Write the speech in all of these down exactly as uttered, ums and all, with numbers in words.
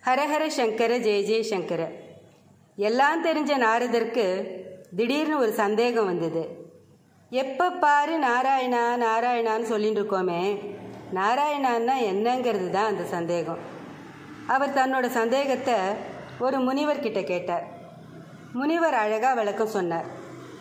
ஹரஹர சங்கர ஜெய ஜெய சங்கர. எல்லாம் தெரிஞ்ச நாரதருக்கு திடீர்னு ஒரு சந்தேகம் வந்தது. எப்போ பாரு நாராயணா நாராயணான்னு சொல்லிட்டு இருக்கோமே, நாராயணான்னா என்னங்கிறது தான் அந்த சந்தேகம். அவர் தன்னோட சந்தேகத்தை ஒரு முனிவர்கிட்ட கேட்டார். முனிவர் அழகாக விளக்கம் சொன்னார்.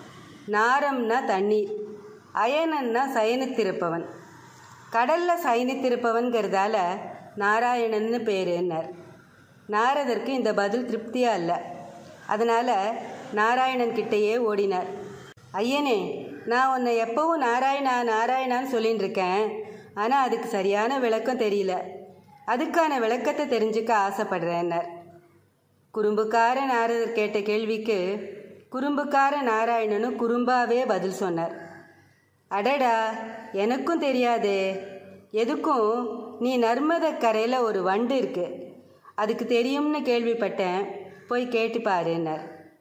நாரம்னா தண்ணீர், அயனன்னா சயனித்திருப்பவன், கடலில் சயனித்திருப்பவன்கிறதால நாராயணன்னு பேருன்னார். நாரதருக்கு இந்த பதில் திருப்தியாக இல்லை. அதனால் நாராயணன் கிட்டேயே ஓடினார். ஐயனே, நான் உன்னை எப்பவும் நாராயணா நாராயணான்னு சொல்லின்னு இருக்கேன், ஆனால் அதுக்கு சரியான விளக்கம் தெரியல. அதுக்கான விளக்கத்தை தெரிஞ்சுக்க ஆசைப்படுறேன்னார். குறும்புக்கார நாரதர் கேட்ட கேள்விக்கு குறும்புக்கார நாராயணனும் குறும்பாவே பதில் சொன்னார். அடடா, எனக்கும் தெரியாதே. எதுக்கும் நீ நர்மத கரையில் ஒரு வண்டு இருக்கு, அதுக்கு தெரியும்னு கேள்விப்பட்டேன், போய் கேட்டு பாருன்னார்.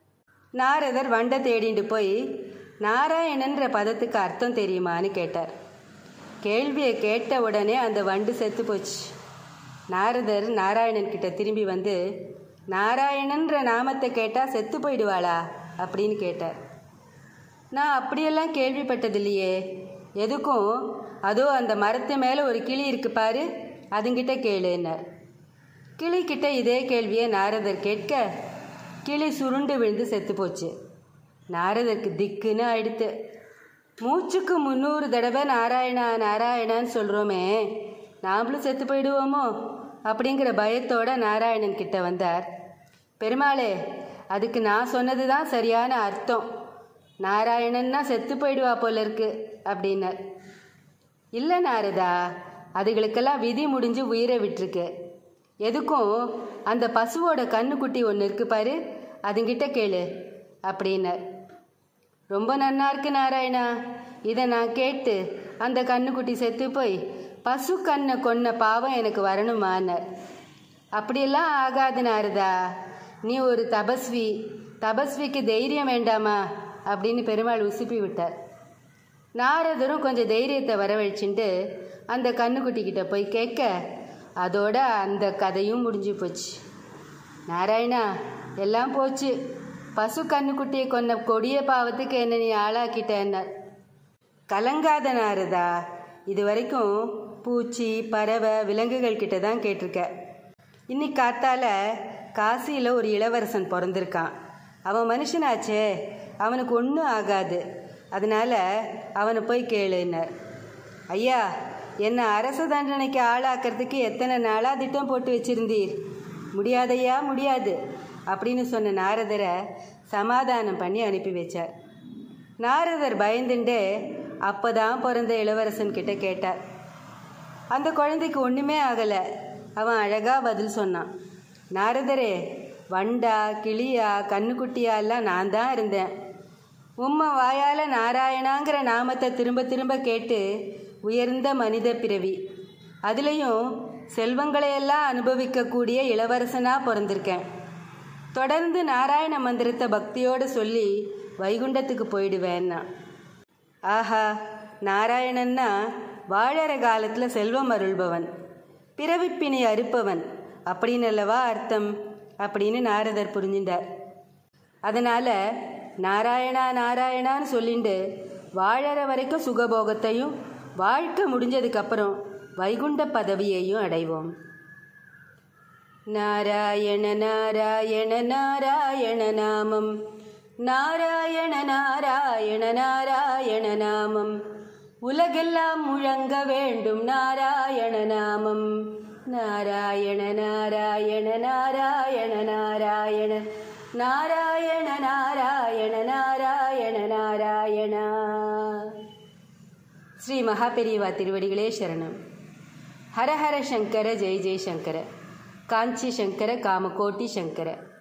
நாரதர் வண்டை தேடிட்டு போய் நாராயணன்ற பதத்துக்கு அர்த்தம் தெரியுமான்னு கேட்டார். கேள்வியை கேட்ட உடனே அந்த வண்டு செத்து போச்சு. நாரதர் நாராயணன் கிட்ட திரும்பி வந்து, நாராயணன்ற நாமத்தை கேட்டால் செத்து போயிடுவாளா அப்படின்னு கேட்டார். நான் அப்படியெல்லாம் கேள்விப்பட்டதில்லையே. எதுக்கும் அதோ அந்த மரத்து மேலே ஒரு கிளி இருக்கு பாரு, அதுங்கிட்ட கேளுன்னார். கிளிக்கிட்ட இதே கேள்வியை நாரதர் கேட்க கிளி சுருண்டு விழுந்து செத்து போச்சு. நாரதருக்கு திக்குன்னு ஆயிடுத்து. மூச்சுக்கு முந்நூறு தடவை நாராயணா நாராயணான்னு சொல்கிறோமே, நாமளும் செத்து போயிடுவோமோ அப்படிங்கிற பயத்தோட நாராயணன் கிட்ட வந்தார். பெருமாளே, அதுக்கு நான் சொன்னது தான் சரியான அர்த்தம், நாராயணன்னா செத்து போயிடுவா போல இருக்கு அப்படின்னார். இல்லை நாரதா, அதுகளுக்கெல்லாம் விதி முடிஞ்சு உயிரை விட்டுருக்கு. எதுக்கும் அந்த பசுவோட கண்ணுக்குட்டி ஒன்று இருக்கு பாரு, அதுங்கிட்ட கேளு அப்படின்னார். ரொம்ப நன்னா இருக்கு நாராயணா, இதை நான் கேட்டு அந்த கண்ணுக்குட்டி செத்து போய் பசு கண்ணை கொன்ன பாவம் எனக்கு வரணுமான்னார். அப்படியெல்லாம் ஆகாது நாரதா, நீ ஒரு தபஸ்வி, தபஸ்விக்கு தைரியம் வேண்டாமா அப்படின்னு பெருமாள் உசுப்பி விட்டார். நாரதரும் கொஞ்சம் தைரியத்தை வரவழைச்சுட்டு அந்த கண்ணுக்குட்டிக்கிட்ட போய் கேட்க அதோட அந்த கதையும் முடிஞ்சு போச்சு. நாராயணா, எல்லாம் போச்சு, பசு கண்ணுக்குட்டியை கொன்ன கொடிய பாவத்துக்கு என்ன நீ ஆளாக்கிட்டேன்னார். கலங்காத நாரதா, இது வரைக்கும் பூச்சி பறவை விலங்குகள் கிட்ட தான் கேட்டிருக்க. இன்னைக்கு காத்தால காசியில் ஒரு இளவரசன் பிறந்திருக்கான். அவன் மனுஷனாச்சே, அவனுக்கு ஒன்றும் ஆகாது, அதனால் அவனை போய் கேளுன்னார். ஐயா, என்னை அரச தண்டனைக்கு ஆளாக்கிறதுக்கு எத்தனை நாளாக திட்டம் போட்டு வச்சிருந்தீர், முடியாதையா முடியாது அப்படின்னு சொன்ன நாரதரை சமாதானம் பண்ணி அனுப்பி வச்சார். நாரதர் பயந்துண்டே அப்போ தான் பிறந்த இளவரசன் கிட்ட கேட்டார். அந்த குழந்தைக்கு ஒன்றுமே ஆகலை. அவன் அழகாக பதில் சொன்னான். நாரதரே, வண்டா கிளியா கண்ணுக்குட்டியா எல்லாம் நான் தான் இருந்தேன். உம்மை வாயால் நாராயணாங்கிற நாமத்தை திரும்ப திரும்ப கேட்டு உயர்ந்த மனித பிறவி, அதுலேயும் செல்வங்களையெல்லாம் அனுபவிக்கக்கூடிய இளவரசனாக பிறந்திருக்கேன். தொடர்ந்து நாராயண மந்திரத்தை பக்தியோடு சொல்லி வைகுண்டத்துக்கு போயிடுவேன்னா. ஆஹா, நாராயணன்னா வாழற காலத்தில் செல்வம் அருள்பவன், பிறவிப்பினை அறுப்பவன் அப்படின்னு அல்லவா அர்த்தம் அப்படின்னு நாரதர் புரிஞ்சின்றார். அதனால் நாராயணா நாராயணான்னு சொல்லிண்டு வாழற வரைக்கும் சுகபோகத்தையும் வாழ்க்கை முடிஞ்சதுக்கப்புறம் வைகுண்ட பதவியையும் அடைவோம். நாராயண நாராயண நாராயண நாமம், நாராயண நாராயண நாராயண நாமம், உலகெல்லாம் முழங்க வேண்டும் நாராயண நாமம். நாராயண நாராயண நாராயண நாராயண நாராயண நாராயண நாராயண நாராயணா. ஸ்ரீ மகாபெரிவா திருவடிகளே சரணம். ஹரஹர சங்கர ஜெய ஜெய சங்கர. காஞ்சி சங்கர காமகோட்டி சங்கர.